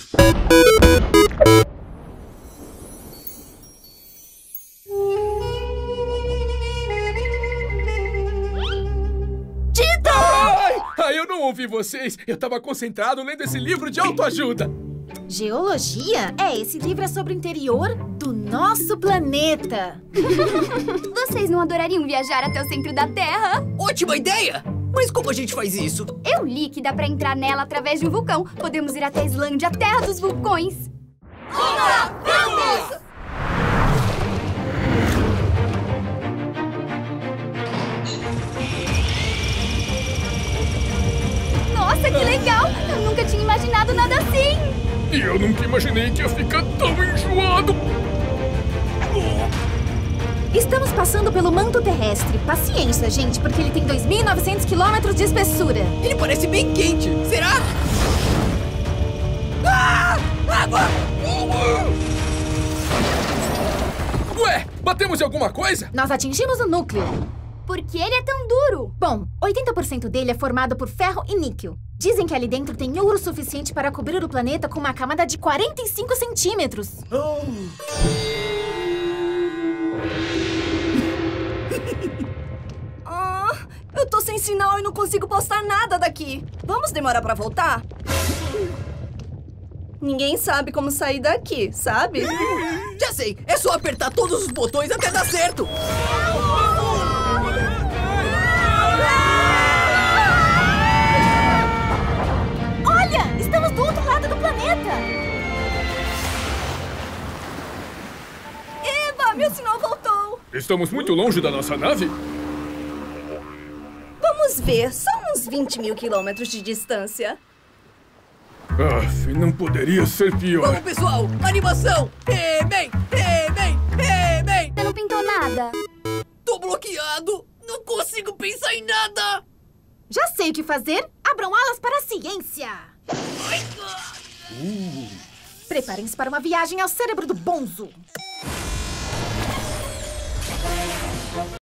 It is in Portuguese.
Eu não ouvi vocês. Eu tava concentrado lendo esse livro de autoajuda. Geologia? Esse livro é sobre o interior do nosso planeta. Vocês não adorariam viajar até o centro da Terra? Ótima ideia! Mas como a gente faz isso? Eu li que dá pra entrar nela através de um vulcão. Podemos ir até a Islândia, a terra dos vulcões. Vamos! Nossa, que legal! Eu nunca tinha imaginado nada assim! E eu nunca imaginei que ia ficar tão enjoado! Estamos passando pelo manto terrestre. Paciência, gente, porque ele tem 2.900 quilômetros de espessura. Ele parece bem quente. Será? Ah! Água! Ué, batemos em alguma coisa? Nós atingimos o núcleo. Por que ele é tão duro? Bom, 80% dele é formado por ferro e níquel. Dizem que ali dentro tem ouro suficiente para cobrir o planeta com uma camada de 45 centímetros. Eu tô sem sinal e não consigo postar nada daqui. Vamos demorar pra voltar? Ninguém sabe como sair daqui, sabe? Já sei! É só apertar todos os botões até dar certo! Olha! Estamos do outro lado do planeta! Eba, meu sinal voltou! Estamos muito longe da nossa nave? Vamos ver, só uns 20 mil quilômetros de distância. Não poderia ser pior. Vamos, pessoal! Animação! He-Man! He-Man! He-Man! Você não pintou nada. Tô bloqueado! Não consigo pensar em nada! Já sei o que fazer. Abram alas para a ciência. Preparem-se para uma viagem ao cérebro do Bonzo.